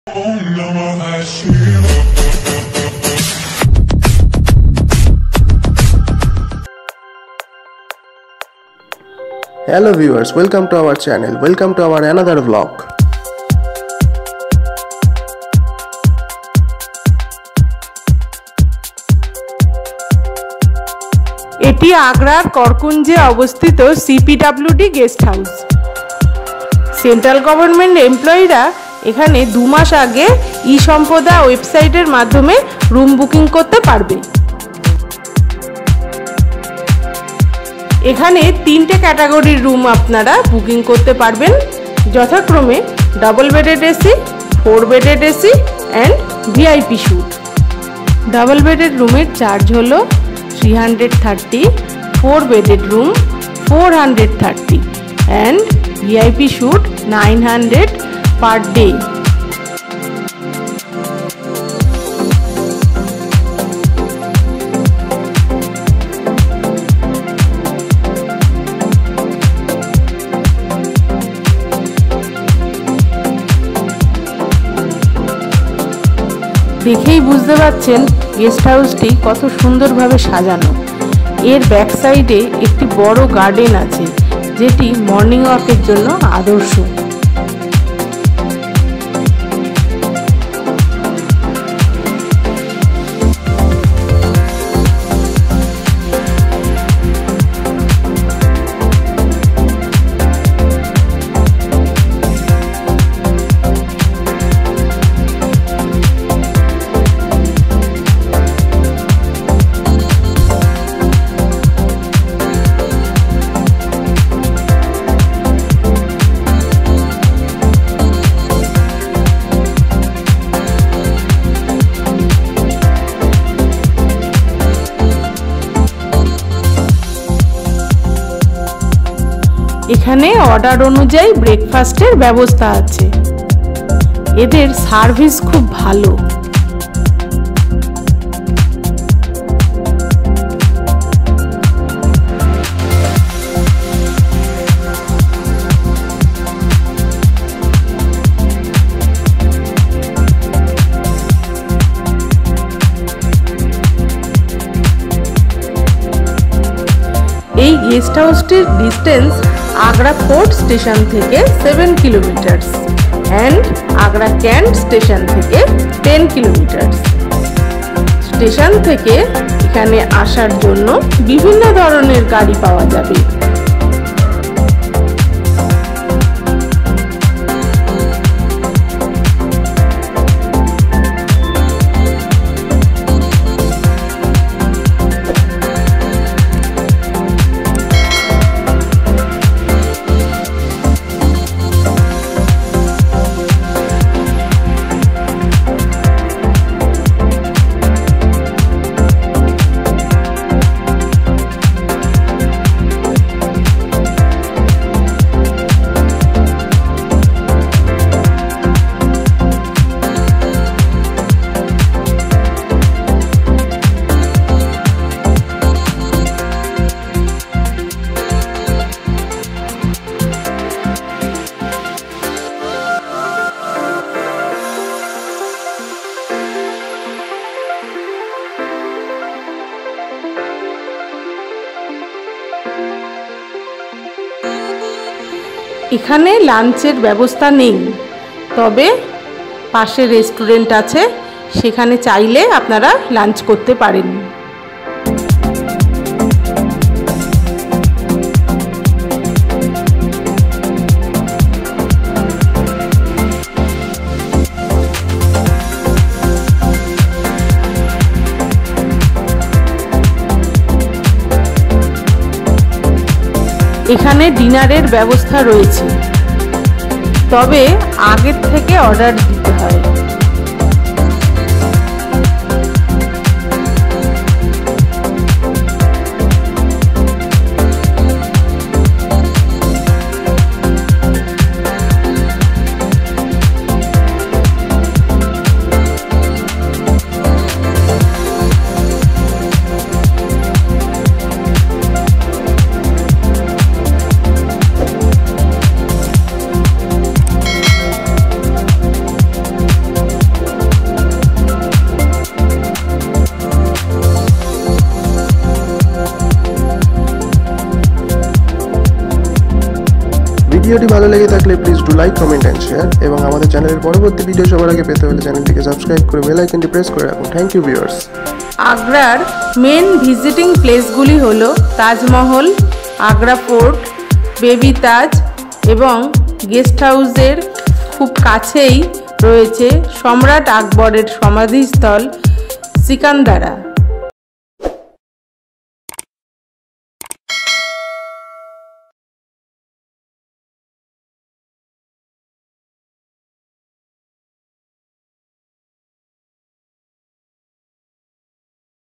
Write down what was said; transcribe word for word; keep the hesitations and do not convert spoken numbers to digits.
Hello viewers, welcome to our channel. Welcome to our another vlog. এটি আগ্রার করকুঞ্জে অবস্থিত C P W D guest house. Central government এমপ্লয়িরা এখানে দু মাস আগে ই-সম্পদা ওয়েবসাইটের মাধ্যমে রুম বুকিং করতে পারবে। এখানে তিনটে ক্যাটাগরির রুম আপনারা বুকিং করতে পারবেন, যথাক্রমে double bedded AC, four bedded AC and VIP suite. Double bedded রুমের চার্জ হলো three hundred thirty, four bedded room four hundred thirty and VIP suite nine hundred per day. দেখেই বুঝতে পারছেন গেস্ট হাউসটি কত সুন্দরভাবে সাজানো। এর ব্যাক সাইডে একটি বড় গার্ডেন আছে, যেটি মর্নিং ওয়াকের জন্য আদর্শ। এখানে অর্ডার অনুযায়ী ব্রেকফাস্টের ব্যবস্থা আছে। এদের সার্ভিস খুব ভালো। এই গেস্ট হাউসটির ডিস্টেন্স আগ্রা ফোর্ট স্টেশন থেকে seven kilometres and Agra cant station থেকে টেন কিলোমিটার্স। স্টেশন থেকে এখানে আসার জন্য বিভিন্ন ধরনের গাড়ি পাওয়া যাবে। এখানে লাঞ্চের ব্যবস্থা নেই, তবে পাশে রেস্টুরেন্ট আছে, সেখানে চাইলে আপনারা লাঞ্চ করতে পারেন। এখানে ডিনারের ব্যবস্থা রয়েছে, তবে আগের থেকে অর্ডার দিতে হয়। ভিডিওটি ভালো লেগে থাকলে please do like, comment and share এবং আমাদের চ্যানেলের পরবর্তী ভিডিও সবার আগে পেতে হলে চ্যানেলটিকে সাবস্ক্রাইব করে বেল আইকনটি প্রেস করে রাখুন। Thank you viewers. আগ্রার মেন ভিজিটিং প্লেসগুলি হলো তাজমহল, আগ্রা ফোর্ট, বেবি তাজ এবং গেস্ট হাউসের খুব কাছেই রয়েছে সম্রাট আকবরের সমাধিস্থল সিকান্দারা।